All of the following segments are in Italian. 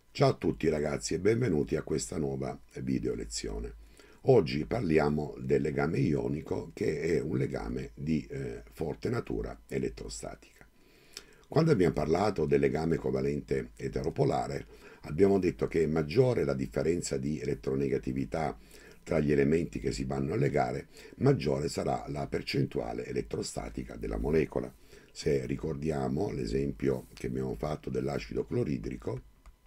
Ciao a tutti ragazzi e benvenuti a questa nuova video lezione. Oggi parliamo del legame ionico, che è un legame di forte natura elettrostatica. Quando abbiamo parlato del legame covalente eteropolare, abbiamo detto che è maggiore la differenza di elettronegatività tra gli elementi che si vanno a legare, maggiore sarà la percentuale elettrostatica della molecola. Se ricordiamo l'esempio che abbiamo fatto dell'acido cloridrico,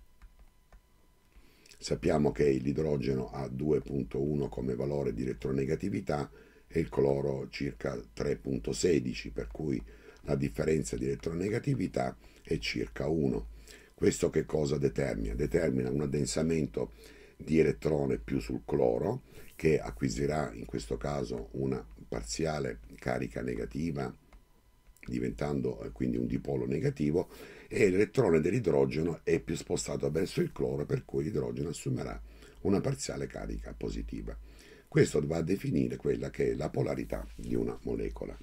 sappiamo che l'idrogeno ha 2,1 come valore di elettronegatività e il cloro circa 3,16, per cui la differenza di elettronegatività è circa 1. Questo che cosa determina? Determina un addensamento di elettrone più sul cloro, che acquisirà in questo caso una parziale carica negativa, diventando quindi un dipolo negativo, e l'elettrone dell'idrogeno è più spostato verso il cloro, per cui l'idrogeno assumerà una parziale carica positiva. Questo va a definire quella che è la polarità di una molecola.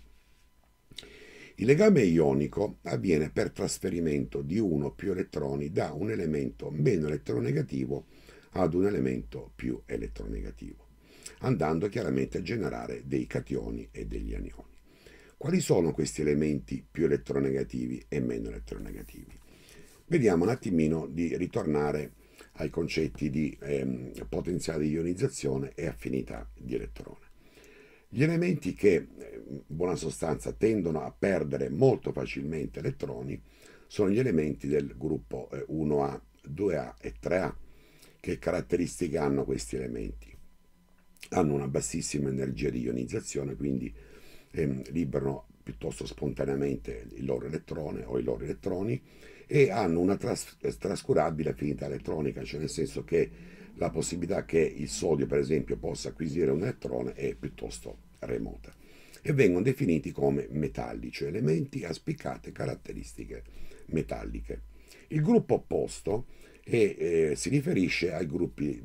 Il legame ionico avviene per trasferimento di uno o più elettroni da un elemento meno eletronegativo ad un elemento più eletronegativo, andando chiaramente a generare dei cationi e degli anioni. Quali sono questi elementi più eletronegativi e meno eletronegativi? Vediamo un attimino di ritornare ai concetti di potenziale di ionizzazione e affinità di elettrone. Gli elementi che, in buona sostanza, tendono a perdere molto facilmente elettroni sono gli elementi del gruppo 1A, 2A e 3A. Che caratteristiche hanno questi elementi? Hanno una bassissima energia di ionizzazione, quindi liberano piuttosto spontaneamente il loro elettrone o i loro elettroni, e hanno una trascurabile affinità elettronica, cioè nel senso che la possibilità che il sodio, per esempio, possa acquisire un elettrone è piuttosto remota, e vengono definiti come metallici, elementi a spiccate caratteristiche metalliche. Il gruppo opposto si riferisce ai gruppi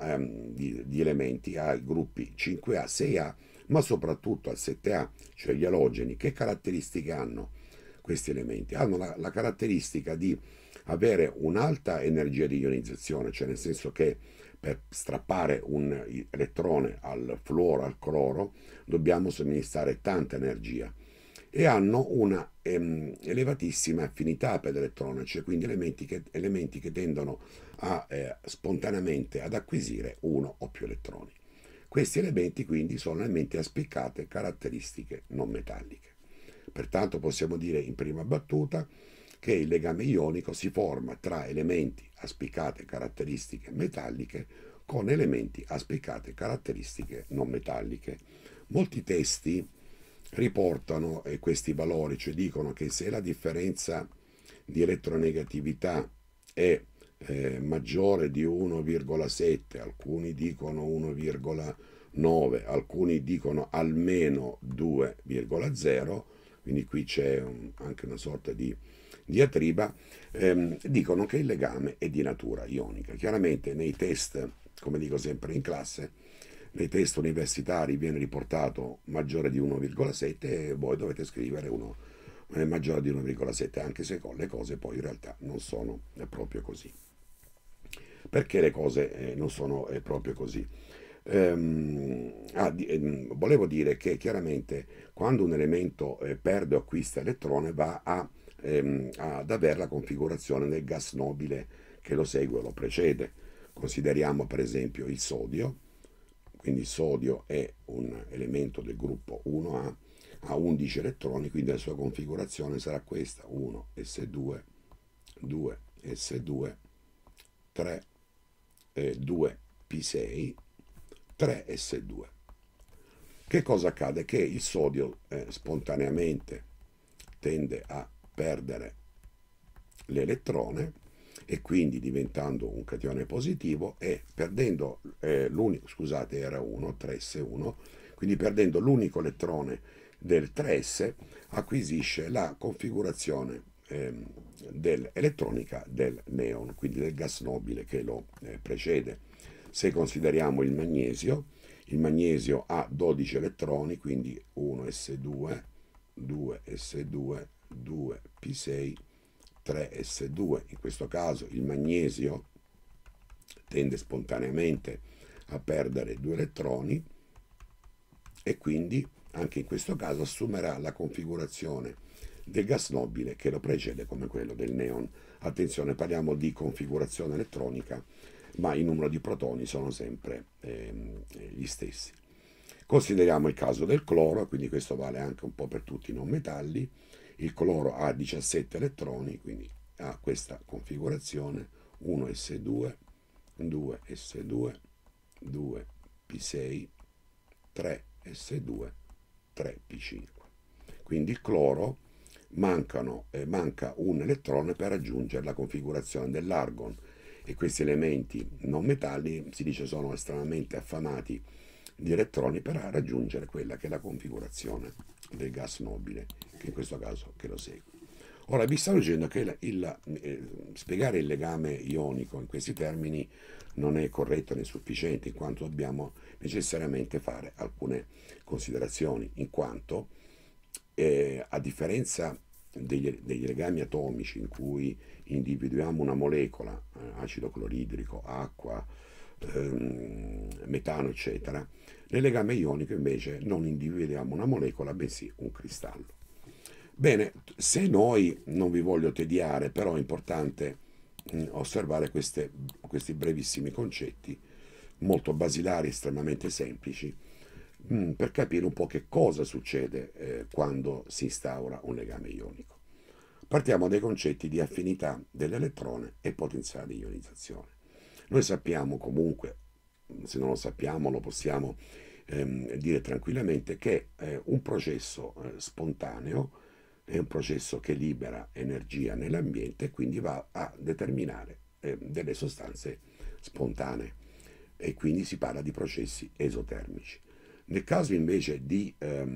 di elementi, ai gruppi 5A, 6A, ma soprattutto al 7A, cioè gli alogeni. Che caratteristiche hanno questi elementi? Hanno la caratteristica di avere un'alta energia di ionizzazione, cioè nel senso che per strappare un elettrone al fluoro, al cloro, dobbiamo somministrare tanta energia, e hanno una elevatissima affinità per l'elettrone, cioè quindi elementi che tendono spontaneamente ad acquisire uno o più elettroni. Questi elementi quindi sono elementi a spiccate caratteristiche non metalliche. Pertanto possiamo dire in prima battuta che il legame ionico si forma tra elementi a spiccate caratteristiche metalliche con elementi a spiccate caratteristiche non metalliche. Molti testi riportano questi valori, cioè dicono che se la differenza di elettronegatività è maggiore di 1,7, alcuni dicono 1,9, alcuni dicono almeno 2,0, quindi qui c'è anche una sorta di diatriba, dicono che il legame è di natura ionica. Chiaramente nei test, come dico sempre in classe, nei test universitari viene riportato maggiore di 1,7 e voi dovete scrivere uno maggiore di 1,7, anche se le cose poi in realtà non sono proprio così. Perché le cose non sono proprio così? Volevo dire che chiaramente quando un elemento perde o acquista elettrone va ad avere la configurazione del gas nobile che lo segue o lo precede. Consideriamo per esempio il sodio. Quindi il sodio è un elemento del gruppo 1A, ha 11 elettroni, quindi la sua configurazione sarà questa: 1s2, 2s2, 3, 2p6, 3s2. Che cosa accade? Che il sodio spontaneamente tende a perdere l'elettrone, e quindi diventando un catione positivo, e perdendo l'unico, scusate, era 1, 3s1, quindi perdendo l'unico elettrone del 3s, acquisisce la configurazione elettronica del neon, quindi del gas nobile che lo precede. Se consideriamo il magnesio ha 12 elettroni, quindi 1s2, 2s2, 2p6, 3s2. In questo caso il magnesio tende spontaneamente a perdere 2 elettroni e quindi anche in questo caso assumerà la configurazione del gas nobile che lo precede, come quello del neon. Attenzione, parliamo di configurazione elettronica, ma il numero di protoni sono sempre gli stessi. Consideriamo il caso del cloro, quindi questo vale anche un po' per tutti i non metalli. Il cloro ha 17 elettroni, quindi ha questa configurazione: 1s2, 2s2, 2p6, 3s2, 3p5. Quindi il cloro manca un elettrone per raggiungere la configurazione dell'argon, e questi elementi non metalli si dice sono estremamente affamati di elettroni per raggiungere quella che è la configurazione del gas nobile, che in questo caso che lo segue. Ora vi stavo dicendo che spiegare il legame ionico in questi termini non è corretto né sufficiente, in quanto dobbiamo necessariamente fare alcune considerazioni, in quanto a differenza degli legami atomici in cui individuiamo una molecola, acido cloridrico, acqua, metano, eccetera, nel legame ionico invece non individuiamo una molecola, bensì un cristallo. Bene, se noi, non vi voglio tediare, però è importante osservare questi brevissimi concetti, molto basilari, estremamente semplici, per capire un po' che cosa succede quando si instaura un legame ionico. Partiamo dai concetti di affinità dell'elettrone e potenziale di ionizzazione. Noi sappiamo comunque, se non lo sappiamo lo possiamo dire tranquillamente, che un processo spontaneo è un processo che libera energia nell'ambiente e quindi va a determinare delle sostanze spontanee, e quindi si parla di processi esotermici. Nel caso invece di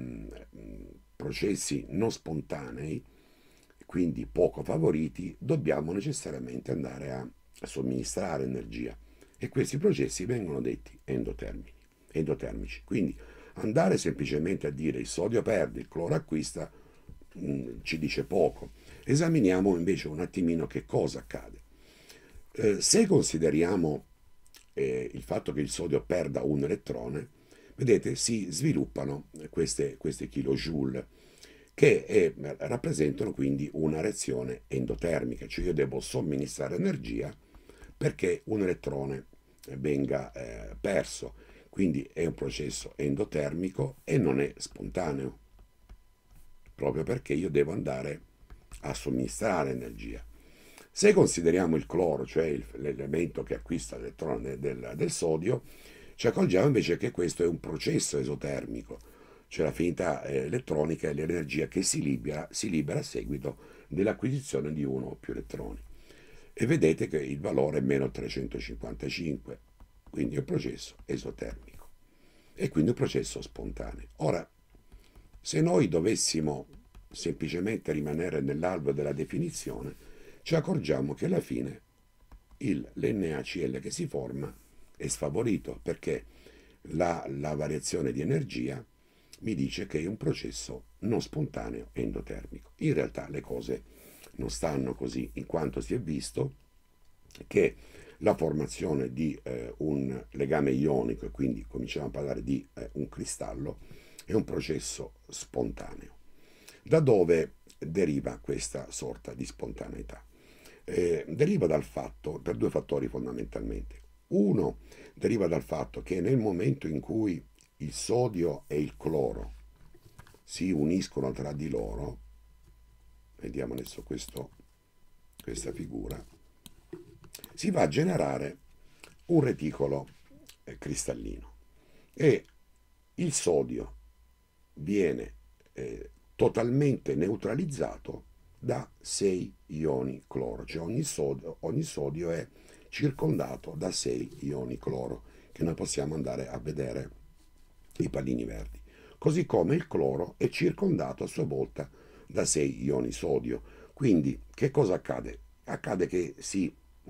processi non spontanei, quindi poco favoriti, dobbiamo necessariamente andare a somministrare energia, e questi processi vengono detti endotermici. Quindi andare semplicemente a dire il sodio perde, il cloro acquista ci dice poco. Esaminiamo invece un attimino che cosa accade. Se consideriamo il fatto che il sodio perda un elettrone, vedete, si sviluppano queste kilojoule che rappresentano quindi una reazione endotermica, cioè io devo somministrare energia perché un elettrone venga perso, quindi è un processo endotermico e non è spontaneo, proprio perché io devo andare a somministrare energia. Se consideriamo il cloro, cioè l'elemento che acquista l'elettrone del sodio, ci accorgiamo invece che questo è un processo esotermico, cioè l'affinità elettronica è l'energia che si libera a seguito dell'acquisizione di uno o più elettroni. E vedete che il valore è meno 355, quindi è un processo esotermico e quindi un processo spontaneo. Ora, se noi dovessimo semplicemente rimanere nell'alveo della definizione, ci accorgiamo che alla fine l'NaCl che si forma è sfavorito, perché la variazione di energia mi dice che è un processo non spontaneo endotermico. In realtà le cose non stanno così, in quanto si è visto che la formazione di un legame ionico, e quindi cominciamo a parlare di un cristallo, è un processo spontaneo. Da dove deriva questa sorta di spontaneità? Deriva dal fatto, per due fattori fondamentalmente. Uno deriva dal fatto che nel momento in cui il sodio e il cloro si uniscono tra di loro, vediamo adesso questa figura, si va a generare un reticolo cristallino, e il sodio viene totalmente neutralizzato da 6 ioni cloro, cioè ogni sodio è circondato da 6 ioni cloro, che noi possiamo andare a vedere i pallini verdi, così come il cloro è circondato a sua volta da 6 ioni sodio. Quindi che cosa accade? Accade che si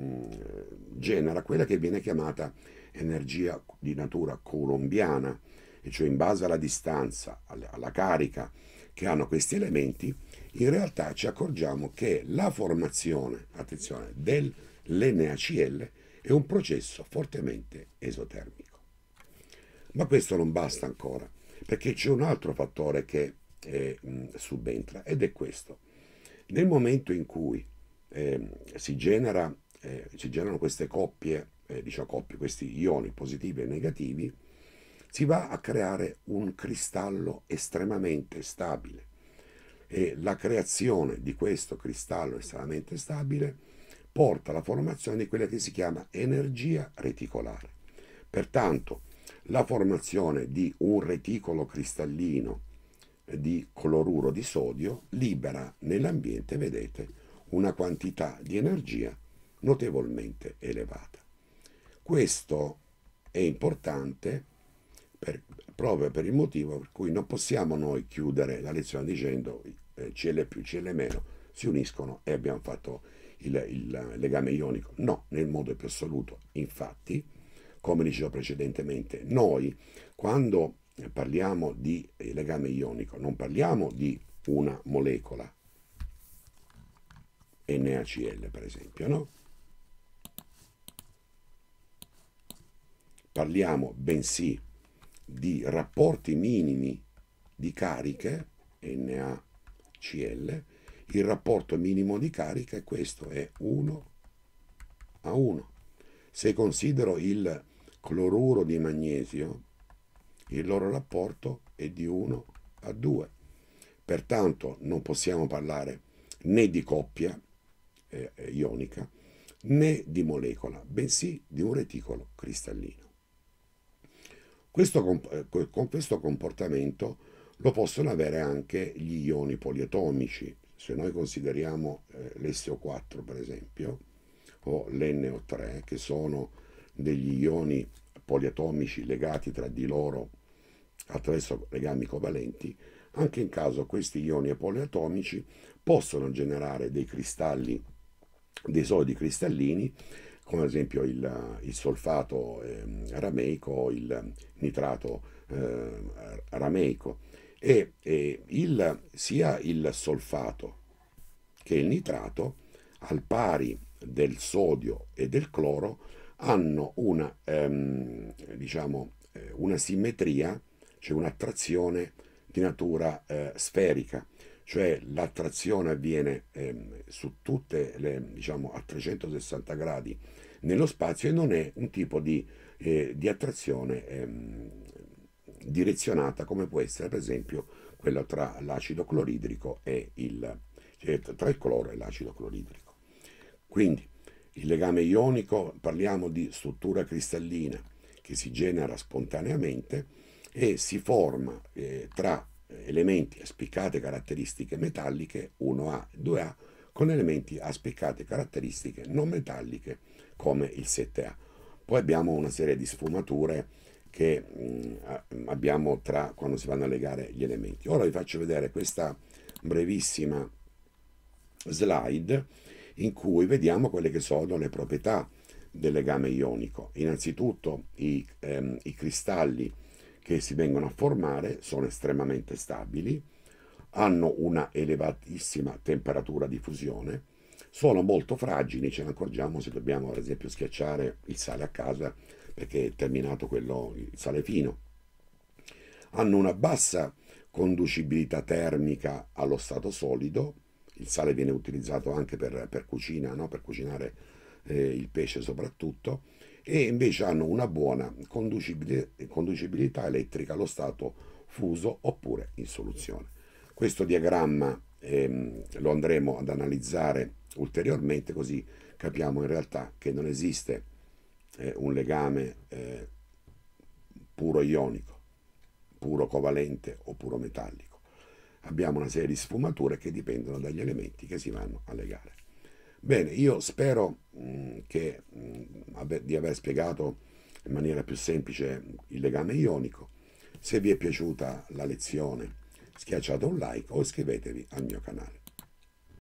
genera quella che viene chiamata energia di natura coulombiana, e cioè in base alla distanza, alla carica che hanno questi elementi, in realtà ci accorgiamo che la formazione, attenzione, dell'NaCl è un processo fortemente esotermico. Ma questo non basta ancora, perché c'è un altro fattore che subentra, ed è questo. Nel momento in cui si generano queste coppie, questi ioni positivi e negativi, si va a creare un cristallo estremamente stabile. E la creazione di questo cristallo estremamente stabile porta alla formazione di quella che si chiama energia reticolare. Pertanto, la formazione di un reticolo cristallino di cloruro di sodio libera nell'ambiente, vedete, una quantità di energia notevolmente elevata. Questo è importante proprio per il motivo per cui non possiamo noi chiudere la lezione dicendo Cl più Cl meno si uniscono e abbiamo fatto il legame ionico. No, nel modo più assoluto. Infatti, come dicevo precedentemente, noi quando parliamo di legame ionico non parliamo di una molecola NaCl, per esempio, no? Parliamo bensì di rapporti minimi di cariche NaCl. Il rapporto minimo di carica è questo, è 1 a 1. Se considero il cloruro di magnesio, il loro rapporto è di 1 a 2. Pertanto non possiamo parlare né di coppia ionica né di molecola, bensì di un reticolo cristallino. Con questo comportamento lo possono avere anche gli ioni poliatomici. Se noi consideriamo l'SO4 per esempio, o l'NO3, che sono degli ioni poliatomici legati tra di loro attraverso legami covalenti, anche in caso questi ioni poliatomici possono generare dei cristalli, dei solidi cristallini, come ad esempio il solfato arameico o il nitrato arameico. Sia il solfato che il nitrato, al pari del sodio e del cloro, hanno una simmetria, cioè un'attrazione di natura sferica, cioè l'attrazione avviene su tutte le, a 360 gradi nello spazio e non è un tipo di attrazione direzionata come può essere per esempio quella tra l'acido cloridrico e tra il cloro e l'acido cloridrico. Quindi il legame ionico, parliamo di struttura cristallina che si genera spontaneamente e si forma tra elementi a spiccate caratteristiche metalliche 1A e 2A con elementi a spiccate caratteristiche non metalliche come il 7A. Poi abbiamo una serie di sfumature che abbiamo quando si vanno a legare gli elementi. Ora vi faccio vedere questa brevissima slide in cui vediamo quelle che sono le proprietà del legame ionico. Innanzitutto i cristalli che si vengono a formare sono estremamente stabili, hanno una elevatissima temperatura di fusione, sono molto fragili, ce ne accorgiamo se dobbiamo ad esempio schiacciare il sale a casa perché è terminato il sale fino. Hanno una bassa conducibilità termica allo stato solido, il sale viene utilizzato anche per cucina, no? Per cucinare il pesce soprattutto, e invece hanno una buona conducibilità elettrica allo stato fuso oppure in soluzione. Questo diagramma lo andremo ad analizzare ulteriormente, così capiamo in realtà che non esiste un legame puro ionico, puro covalente o puro metallico. Abbiamo una serie di sfumature che dipendono dagli elementi che si vanno a legare. Bene, io spero di aver spiegato in maniera più semplice il legame ionico. Se vi è piaciuta la lezione, schiacciate un like o iscrivetevi al mio canale.